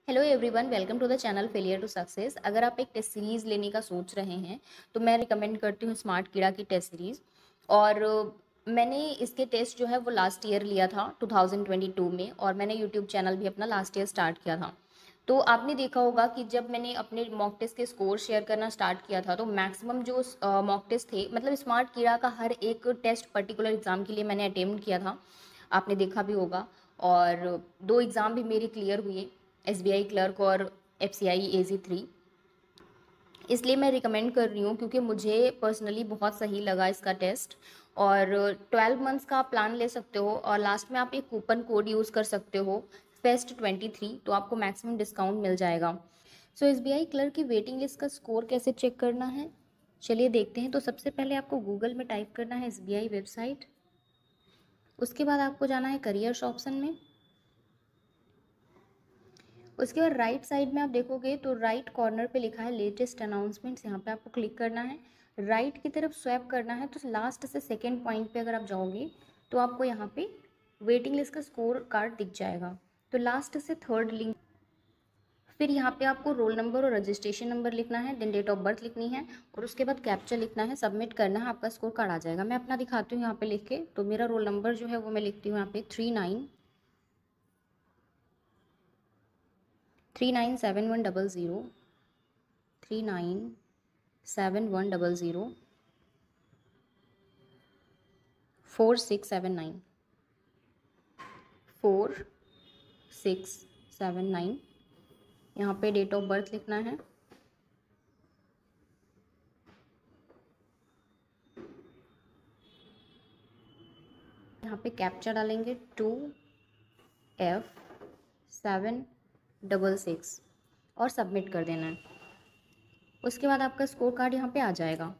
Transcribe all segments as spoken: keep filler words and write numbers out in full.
Hello everyone, welcome to the channel failure to success. अगर आप एक टेस्ट सीरीज़ लेने का सोच रहे हैं तो मैं रिकमेंड करती हूँ स्मार्ट कीड़ा की टेस्ट सीरीज़। और अ, मैंने इसके टेस्ट जो है वो लास्ट ईयर लिया था टू थाउजेंड ट्वेंटी टू में, और मैंने यूट्यूब चैनल भी अपना लास्ट ईयर स्टार्ट किया था। तो आपने देखा होगा कि जब मैंने अपने मॉक टेस्ट के स्कोर शेयर करना स्टार्ट किया था तो मैक्सिमम जो मॉक टेस्ट थे, मतलब स्मार्ट कीड़ा का हर एक टेस्ट पर्टिकुलर एग्ज़ाम के लिए मैंने अटेम्प्ट किया था, आपने देखा भी होगा। और दो एग्ज़ाम भी मेरे क्लियर हुए, एस बी आई क्लर्क और F C I A G three. इसलिए मैं रिकमेंड कर रही हूँ क्योंकि मुझे पर्सनली बहुत सही लगा इसका टेस्ट। और ट्वेल्व मंथ्स का आप प्लान ले सकते हो और लास्ट में आप एक कूपन कोड यूज़ कर सकते हो, फेस्ट ट्वेंटी थ्री, तो आपको मैक्सिमम डिस्काउंट मिल जाएगा। So S B I clerk की वेटिंग लिस्ट का स्कोर कैसे चेक करना है, चलिए देखते हैं। तो सबसे पहले आपको गूगल में टाइप करना है एस बी आई वेबसाइट। उसके बाद आपको जाना है करियर्स ऑप्शन में। उसके बाद राइट साइड में आप देखोगे तो राइट कॉर्नर पे लिखा है लेटेस्ट अनाउंसमेंट्स, यहाँ पे आपको क्लिक करना है। राइट की तरफ स्वैप करना है तो लास्ट से सेकेंड पॉइंट पे अगर आप जाओगे तो आपको यहाँ पे वेटिंग लिस्ट का स्कोर कार्ड दिख जाएगा। तो लास्ट से थर्ड लिंक, फिर यहाँ पे आपको रोल नंबर और रजिस्ट्रेशन नंबर लिखना है, देन डेट ऑफ बर्थ लिखनी है और उसके बाद कैप्चा लिखना है, सबमिट करना है, आपका स्कोर कार्ड आ जाएगा। मैं अपना दिखाती हूँ यहाँ पे लिख के। तो मेरा रोल नंबर जो है वो मैं लिखती हूँ यहाँ पे three nine three nine seven one double zero three nine seven one double zero four six seven nine four six seven nine. यहाँ पे डेट ऑफ बर्थ लिखना है, यहाँ पे कैप्चा डालेंगे two F seven double six और submit कर देना है। उसके बाद आपका स्कोर कार्ड यहाँ पे आ जाएगा।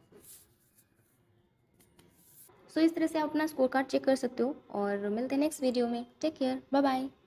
सो इस तरह से आप अपना स्कोर कार्ड चेक कर सकते हो और मिलते हैं नेक्स्ट वीडियो में। Take care, bye bye.